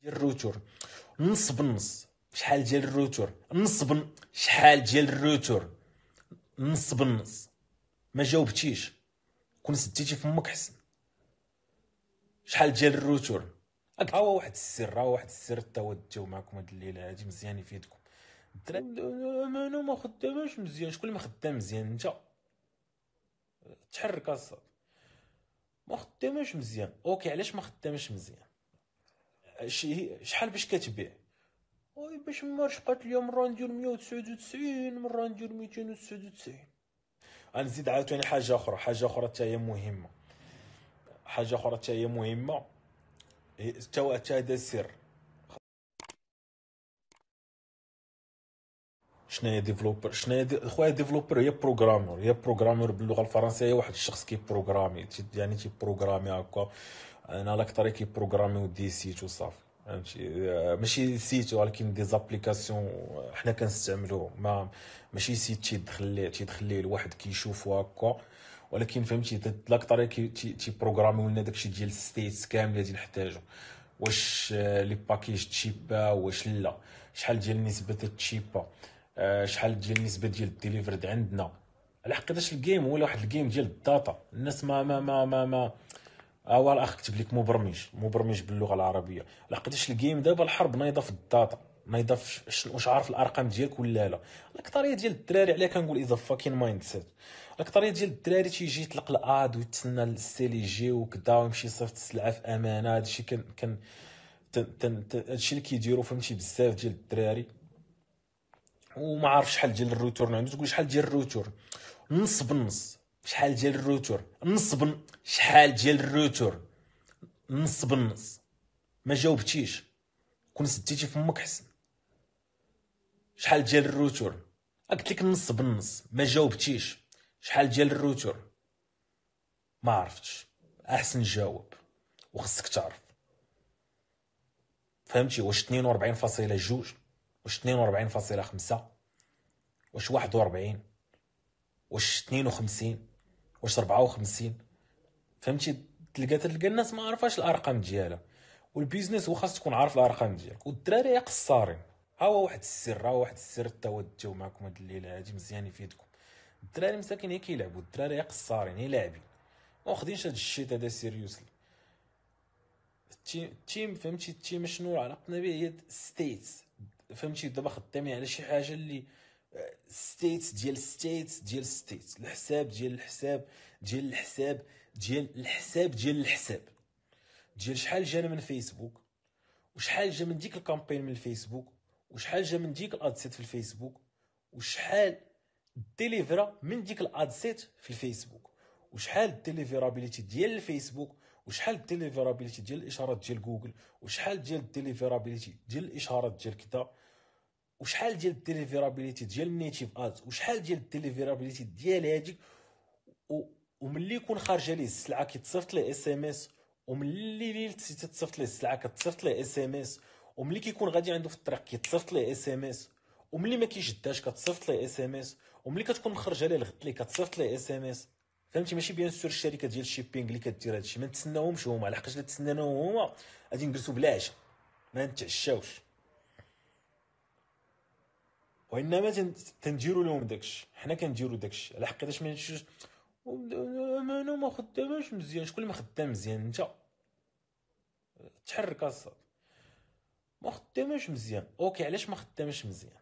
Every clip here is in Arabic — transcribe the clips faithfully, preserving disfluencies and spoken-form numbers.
ديال الروتور نص بالنص. شحال ديال الروتور نص بن شحال ديال الروتور نص بالنص. ما جاوبتيش، كون سديتي فمك حسن. شحال ديال الروتور؟ ها هو واحد السر، ها هو واحد السر تا هو داو معكم هاد الليله هادي مزيان يفيدكم. انا ما خداماش مزيان. شكون اللي ما خدام مزيان؟ انت تحرك اصاحبي. ما خداماش مزيان. اوكي، علاش ما خداماش مزيان؟ شي شحال باش كتبيع؟ وي باش ما رشقات اليوم مرة ندير مية وتسعود وتسعين، مرة ندير ميتين وتسعود وتسعين. غنزيد عاوتاني حاجه اخرى، حاجه اخرى حتى هي مهمه، حاجه اخرى حتى هي مهمه حتى هذا السر. شنو هي ديفلوبر؟ شنو هي دي... خويا ديفلوبر هي بروغرامور. هي بروغرامور باللغه الفرنسيه هي واحد الشخص كي بروغرامي، يعني تي بروغرامي هكا. انا لاكثر كي بروغرامي دي سيت وصافي، فهمتي؟ ماشي سيت ولكن دي زابليكاسيون حنا كنستعملوهم. ما ماشي سيت تيدخل ليه تيدخل ليه الواحد كيشوفو هكا، ولكن فهمتي لاكثر كي تي بروغرامي لنا داكشي ديال الستيتس كامله اللي نحتاجو. واش لي باكيج تشيبا واش لا، شحال ديال نسبه التشيبا، أه شحال ديال النسبه ديال الديليفرد عندنا. على حقيقه الجيم هو واحد الجيم ديال الداتا. الناس ما ما ما ما, ما هو الاخ كتب لك مبرمج مبرمج باللغه العربيه. على حقيقه الجيم دابا الحرب نايضه في الداتا، نايضه في واش عارف الارقام ديالك ولا لا. الاكثريه ديال الدراري، علاه كنقول اذا فاكين مايند سيت، الاكثريه ديال الدراري تيجي يطلق الاد ويتسنى السيل يجي وكذا ويمشي يصيفط السلعه في امانه. هادشي كان كان هادشي اللي كيديروا فهمتي بزاف ديال الدراري. وما عارف شحال ديال الروتور عنده. تقول شحال ديال الروتور؟ نص بالنص. شحال ديال الروتور نص بن شحال ديال الروتور نص بالنص. ما جاوبتيش، كون سديتي فمك حسن. شحال ديال الروتور؟ قلت لك نص بالنص. ما جاوبتيش. شحال ديال الروتور؟ ما عرفتش. احسن جاوب وخصك تعرف، فهمتي؟ واش اثنين وأربعين فاصلة جوج، واش اثنين وأربعين فاصلة خمسة، واش واحد وأربعين، واش اثنين وخمسين، واش أربعة وخمسين؟ فهمتي؟ تلقى تلقى الناس ما عارفاش الارقام ديالها. والبيزنس هو خاص تكون عارف الارقام ديالك. والدراري قصارين. ها هو واحد السر، ها هو واحد السر تا هو داو معكم هاد الليله هادي مزيان يفيدكم. الدراري مساكين هي كيلعبوا، الدراري قصارين هي لاعبين، ما واخدينش هاد الشيت هذا سيريوسلي. التيم فهمتي؟ التيم شنو علاقتنا به؟ هي ستيتس، فهمتي؟ دابا خدامين على شي حاجه اللي ستيتس ديال ستيتس ديال ستيتس، الحساب ديال الحساب ديال الحساب ديال الحساب ديال الحساب ديال شحال جانا من فيسبوك، وشحال جا من ديك الكامبين من الفيسبوك، وشحال جا من ديك الادسيت في الفيسبوك، وشحال ديليفرا من ديك الادسيت في الفيسبوك، وشحال الديليفرابيليتي ديال الفيسبوك، وشحال الديليفرابيليتي ديال الاشارات ديال جوجل، وشحال ديال الديليفرابيليتي ديال الاشارات ديال كذا، وشحال ديال الديليفرابيليتي ديال النيتيف ادز، وشحال ديال الديليفرابيليتي ديال هذيك. وملي يكون خارجه ليه السلعه كيتصيفط ليه اس ام اس، وملي ليلت تتصيفط ليه السلعه كتصيفط ليه اس ام اس، وملي كيكون غادي عنده في الطريق كيتصيفط ليه اس ام اس، وملي ما كيشداش كتصيفط ليه اس ام اس، وملي كتكون مخرجه ليه الغد ليه كتصيفط ليه اس ام اس. فهمتي؟ ماشي بيان سور الشركه ديال الشيبينغ اللي كدير هادشي ما نتسناوهمش هما، على حقاش الا تسناناهم هما غادي نجلسوا بلا عشاء ما نتعشاوش، وانما تنديروا لهم داكشي. حنا كنديروا داكشي على حقاش ما نمشيوش انا ما خداماش مزيان. شكون اللي ما خدام مزيان؟ انت تحرك اصاحبي. ما خداماش مزيان. اوكي، علاش ما خداماش مزيان؟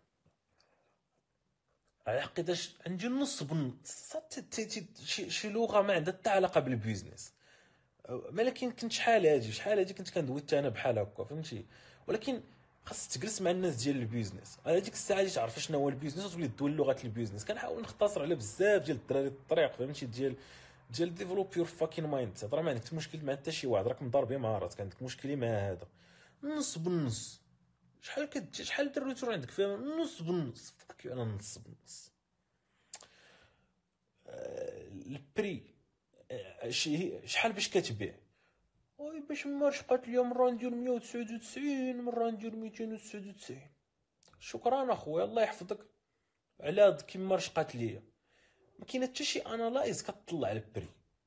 على حقيقاش عندي النص بالنص. شي شي لغه ما عندها حتى علاقه بالبيزنس. ولكن كنت شحال هادي شحال هادي كنت كندوي انا بحال هكا، فهمتي؟ ولكن خاص تجلس مع الناس ديال البيزنس على ديك الساعه اللي تعرف شنو هو البيزنس وتولي تدوي لغه البيزنس. كنحاول نختصر على بزاف ديال الدراري الطريق، فهمتي؟ ديال ديال ديفلوب يور فاكين مايند سيت. راه ما عندك مشكل مع حتى شي واحد، راك مضاربي مع راسك. عندك مشكل مع هذا نص بالنص. شحال كد شحال الروتور عندك فيها؟ نص بالنص. فاك انا نص بالنص. آه البري آه شحال باش كتبيع؟ وي باش ما رشقات اليوم مرة ندير مية وتسعود وتسعين، مرة ندير ميتين وتسعود وتسعين. شكرا اخويا، الله يحفظك على كيما رشقات ليا. ما كاين حتى شي انالايز كتطلع البري.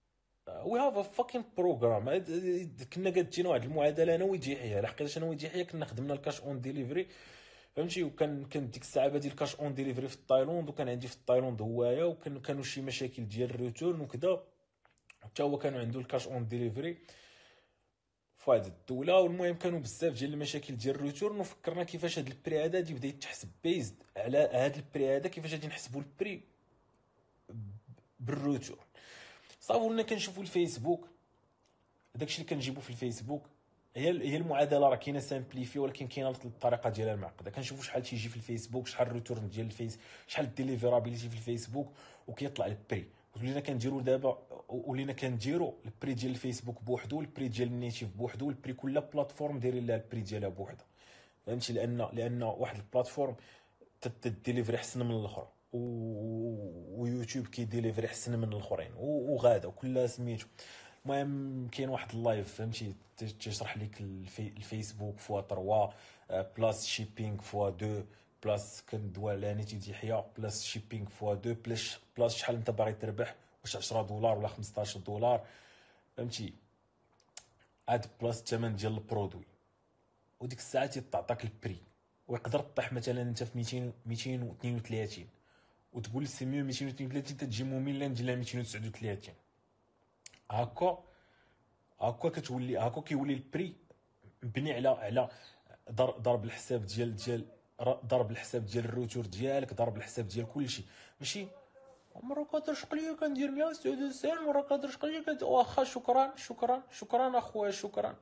وي هاف ا فاكين بروغرام. كنا قادتينا واحد المعادله انا ويجي يحيى، لحقاش انا ويجي يحيى كنا خدمنا الكاش اون ديليفري فهمتي، وكان كان ديك الساعه بادي الكاش اون ديليفري في تايلاند، وكان عندي في تايلاند هوايا، وكان كانوا شي مشاكل ديال الريتورن وكذا، حتى هو كانوا عنده الكاش اون ديليفري في واحد الدوله. والمهم كانوا بزاف ديال المشاكل ديال الريتورن، وفكرنا كيفاش هاد البري هذا غادي يبدا يتحسب بيزد على هاد البري هذا، كيفاش غادي نحسبوا البري بالريتورن. صافي ولينا كنشوفوا الفيسبوك، داكشي اللي كنجيبو في الفيسبوك هي هي المعادله، راه كاينه سامبليفي ولكن كاينه الطريقه ديالها المعقده. كنشوفوا شحال تيجي في الفيسبوك، شحال الريتورن ديال الفيس، شحال الديليفرابيليتي في الفيسبوك، وكيطلع البري. ولينا كنديروا دابا ولينا كنديروا البري ديال الفيسبوك بوحدو، البري ديال النيتيف بوحدو، البري كل بلاتفورم دايرين لها البري ديالها بوحدها فهمتي، لان لان واحد البلاتفورم تديليفري احسن من الاخرى، ويوتيوب كيديليفري احسن من الاخرين، وغادا وكلها سميتو. المهم كاين واحد اللايف فهمتي تيشرح لك الفي الفيسبوك فوا ثلاثة بلاس شيبينغ فوا اثنين بلاس كندوى على نيتي يحيى بلاس شيبينغ فوا اثنين بلاس بلاس شحال انت باغي تربح، واش عشرة دولار ولا خمسطاش دولار فهمتي، عاد بلاس الثمن ديال البرودوي. وديك الساعه تيعطاك البري، ويقدر طيح مثلا انت في ميتين ميتين واثنين وثلاثين وتقول سي ميو ميتين واثنين وثلاثين تتجي ممله ندير لها ميتين وتسعة وثلاثين. هكا هكا كتولي هكا كيولي البري مبني على على ضرب الحساب ديال ديال ضرب الحساب ديال الروتور ديالك، ضرب الحساب ديال كلشي، ماشي مره قادر شقليه كندير مية وستة وتسعين، مره قادر شقليه كد واخا شكرا شكرا شكرا اخويا شكرا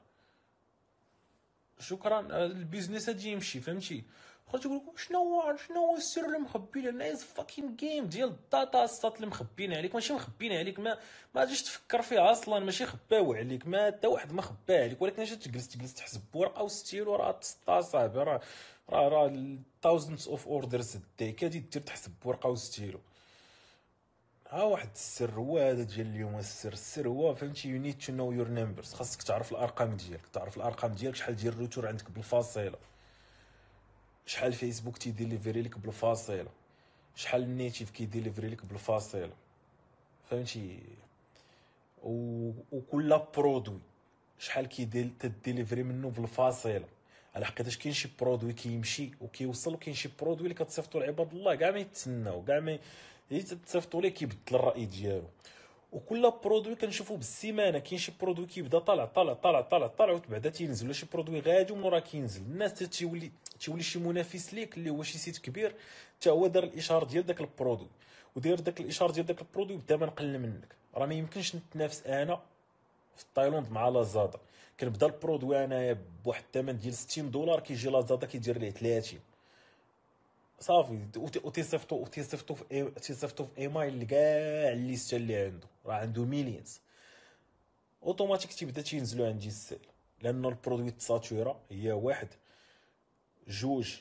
شكرا البيزنس هادي يمشي فهمتي. خرج يقول لك شنو هو شنو هو السر اللي مخبي لنا از فاكين جيم ديال الداتا ستات اللي مخبيين عليك، ماشي مخبيين عليك، ما ما تجيش تفكر فيها اصلا، ماشي خباو عليك، ما حتى واحد ما خباه عليك، ولكن اش تجلس تجلس تحسب بورقه وستيلو، راه تسطا صاحبي، راه راه راه thousands اوف اوردرز داي كادي دير تحسب بورقه وستيلو. ها واحد السر هو هذا ديال اليوم، السر السر هو فهمتي يو نيد تو نو يور نمبرز، خاصك تعرف الارقام ديالك، تعرف الارقام ديالك، شحال ديال الروتور عندك بالفاصله، شحال فيسبوك تيديليفري لك بالفاصله، شحال النيتيف كيديليفري لك بالفاصله فهمتي، و... وكل برودوي شحال كيدير تديليفري منه بالفاصله، على حقيقه كاين شي برودوي كيمشي وكيوصل، وكاين شي برودوي اللي كتصيفطوا لعباد الله كاع ما يتسناو، كاع ما يتصيفطوا ليه كيبدل الراي ديالو. وكل برودوي كنشوفو بالسيمانه، كاين شي برودوي كيبدا طالع طالع طالع طالع طالع وبعدا تينزل، ولا شي برودوي غادي ومن راه كينزل، الناس تيولي تيولي شي منافس ليك اللي هو شي سيت كبير حتى هو دار الاشهار ديال داك البرودوي، وداير داك الاشهار ديال داك البرودوي بثمن قل منك. راه ما يمكنش نتنافس انا في تايلاند مع لازادا، كنبدا البرودوي انايا بواحد الثمن ديال ستين دولار، كيجي لازادا كيدير ليه ثلاثين صافي، وتيصيفطو وتيصيفطو في تيصيفطو في ايميل لكاع الليسته اللي عنده، راه عنده مليونز، اوتوماتيك تيبدا تينزلو عندي السيل، لان البرودوي تساتورا هي واحد جوج،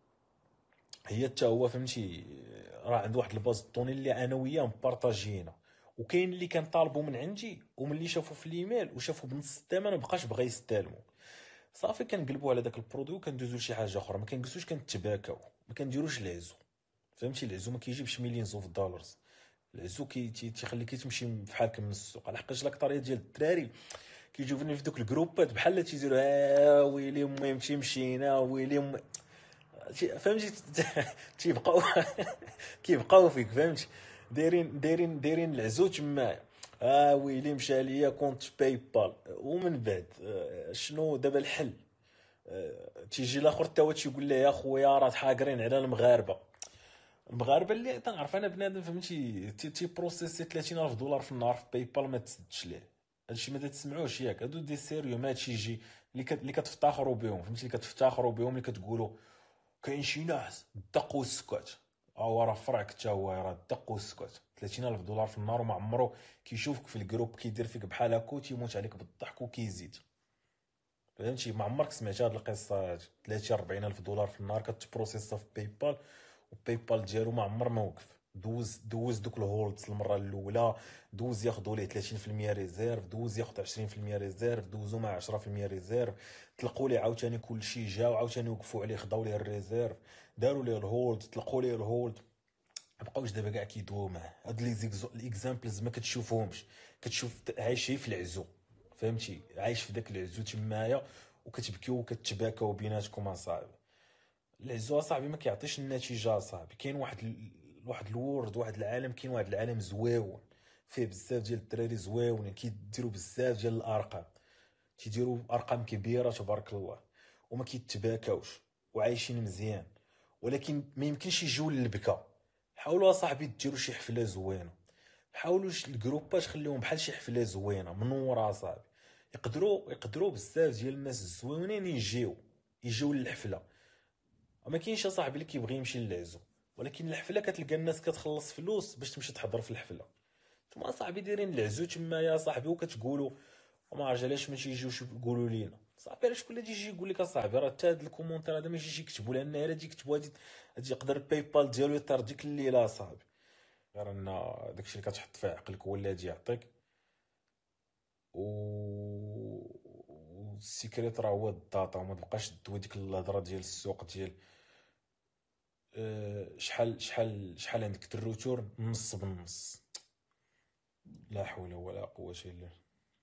هي حتى هو فهمتي راه عنده واحد الباز طوني اللي انا وياه مبارطاجينا، وكاين اللي كان طالبوا من عندي وملي شافوا في الايميل وشافوا بنص الثمن مابقاش بغا يستلموا، صافي كنقلبوا على داك البرودوي وكندوزو لشي حاجه اخرى، ما كنجلسوش كنتباكاو، ما كنديروش العزو فهمتي، العزو ما كيجيبش مليونز اوف دولارز، العزو كي تيخليك تمشي بحالك من السوق، على حقاش الاكثريه ديال الدراري كيجيو في دوك الجروبات بحال تيديروا ها ويلي المهم مشينا ويلي فهمتي تيبقاو كيبقاو فيك فهمتي، دايرين دايرين دايرين العزو تمايا، ها ويلي مشى ليا كونت باي بال، ومن بعد شنو دابا الحل؟ تيجي الاخر حتى هو تيقول ليه يا خويا راه حاقرين على المغاربه، المغاربه اللي تنعرف انا بنادم فهمتي تي تي بروسيسي ثلاثين ألف دولار في النهار في باي بال ما تسدش ليه، هادشي ما تسمعوش ياك، هادو دي سيريو ما هادشي يجي اللي كت... اللي كتفتخروا بهم فهمتي، اللي كتفتخروا بهم، اللي كتقولوا كاين شي ناس دق والسكات، هو راه فرعك حتى هو راه دق والسكات، ثلاثين ألف دولار في النهار وما عمرو كيشوفك في الجروب كيدير فيك بحال هكا تيموت عليك بالضحك وكيزيد فهمتي، ما عمرك سمعت هاد القصه هادي، ثلاثين أربعين ألف دولار في النهار كتبروسيسا في باي بال، وباي بال ديالو ما عمر ما وقف، دوز دوز دوك الهولدز المره الاولى، دوز ياخذوا ليه ثلاثين في المية ريزيرف، دوز ياخذ عشرين في المية ريزيرف، دوزو مع عشرة في المية ريزيرف، طلقوا ليه عاوتاني كلشي جا وعاوتاني وقفوا عليه خداو ليه الريزيرف، داروا ليه الهولد، طلقوا ليه الهولد، مبقاوش دابا كاع كيدويو معاه. هاد لي زيكزامبلز ما كتشوفهمش، كتشوف عايش في العزو، فهمتي، عايش في داك العزو تمايا وكتبكيو وكتباكاو بيناتكم اصاحبي. العزو اصاحبي ما كيعطيش النتيجه اصاحبي. كاين واحد ال... واحد الورد، واحد العالم، كاين واحد العالم زويون فيه بزاف ديال الدراري زويونين كيديروا بزاف ديال الارقام، تيديروا ارقام كبيره تبارك الله وما كيتباكاوش وعايشين مزيان. ولكن ما يمكنش يجيو للبكا. حاولوا اصاحبي ديروا شي حفله زوينه، حاولوا الجروبات خليهم بحال شي حفله زوينه منوره اصاحبي. يقدروا يقدروا بزاف ديال الناس الزوينين يجيو يجيو للحفله. ما كاينش صاحبي اللي كيبغي يمشي للعزو، ولكن الحفله كتلقى الناس كتخلص فلوس باش تمشي تحضر في الحفله. نتوما صاحبي دايرين العزو تما يا صاحبي وكتقولوا وما عرفت علاش ما تيجيوش يقولوا لينا. صاحبي راه شكون اللي يجي يقول لك اصاحبي راه حتى هاد الكومونتير هذا ما يجيش يكتبوا، لان الا تجي يكتبوا هادي هادي يقدر الباي بال ديالو يطير ديك الليله اصاحبي. غير ان داكشي اللي كتحط فيه عقلك هو اللي غادي يعطيك. و والسيكريت راه هو الداتا، وما تبقاش دوي ديك الهضره ديال السوق ديال أه شحال شحال شحال عندك الروتور نص بالنص. لا حول ولا قوه الا بالله.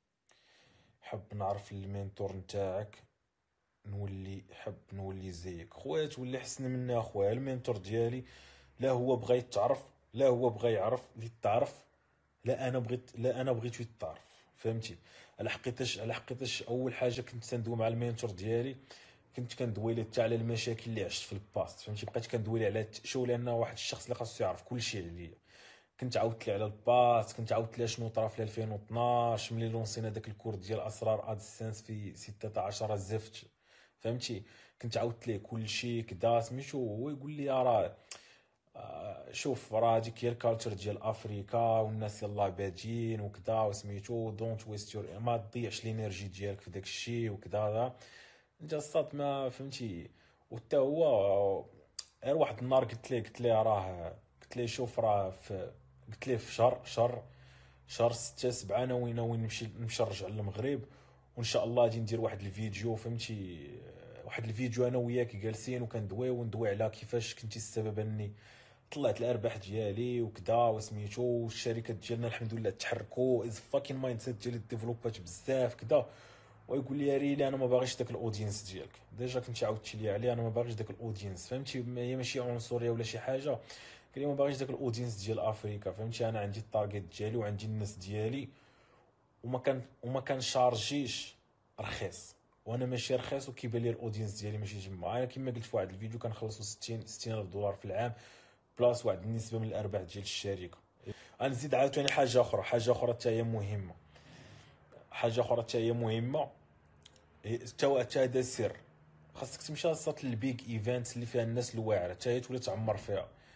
حب نعرف المينتور نتاعك، نولي حب نولي زيك خويا، تولي حسن مني اخويا. المينتور ديالي لا هو بغى يتعرف، لا هو بغى يعرف يتعرف، لا انا بغيت لا انا بغيت يتعرف، فهمتي. على حقيقتاش على حقيقتاش اول حاجه كنت تندوي مع المينتور ديالي، كنت كندوي ليه حتى على المشاكل اللي عشت في الباست، فهمتي. بقيت كندوي ليه على شو، لانه واحد الشخص اللي خاصو يعرف كلشي عليا. كنت عاودت ليه على الباست، كنت عاودت ليه شنو طرا في ألفين واثناش ملي لونسينا داك الكور ديال اسرار ادسنس في ستة عشر زفت، فهمتي. كنت عاودت ليه كلشي كدا سميتو. هو يقول لي راه آه، شوف راه هذيك هي الكالتشر ديال افريكا والناس يلاه بادين وكدا وسميتو، دونت ويست يور، ما تضيعش الانرجي ديالك في داك الشيء وكدا. انت الصاد ما فهمتي. وحتى هو غير واحد النهار قلت ليه قلت ليه راه قلت ليه شوف راه في قلت ليه في شهر شهر شهر ستة سبعة ناوي ناوي نمشي نمشي نرجع للمغرب، وان شاء الله غادي ندير واحد الفيديو، فهمتي. واحد الفيديو انا وياك جالسين وكندوي وندوي على كيفاش كنتي السبب اني طلعت الارباح ديالي وكدا وسميتو، والشركات ديالنا الحمد لله تحركوا از فاكين مايند سيت ديالي ديفلوبات بزاف كدا. ويقول لي ريلي انا ما باغيش داك الاودينس ديالك، ديجا كنت عاودتي لي عليه، انا ما باغيش داك الاودينس، فهمتي. هي ماشي عنصريه ولا شي حاجه، قال لي ما باغيش داك الاودينس ديال افريكا، فهمتي. انا عندي التارجت ديالي وعندي الناس ديالي، وما كان وما كنشارجيش رخيص، وانا ماشي رخيص وكيبان لي الاودينس ديالي ماشي جمع. انا كما قلت في واحد الفيديو كنخلصوا ستين ستين الف دولار في العام بلاص واحد النسبه من الارباح ديال الشركه. غنزيد عاوتاني حاجه اخرى حاجه اخرى حتى هي مهمه حاجه اخرى حتى هي مهمه حتى حتى هذا سر. خاصك تمشي للصات البيج ايفنت اللي فيها الناس الواعره، حتى هي تولي تعمر فيها.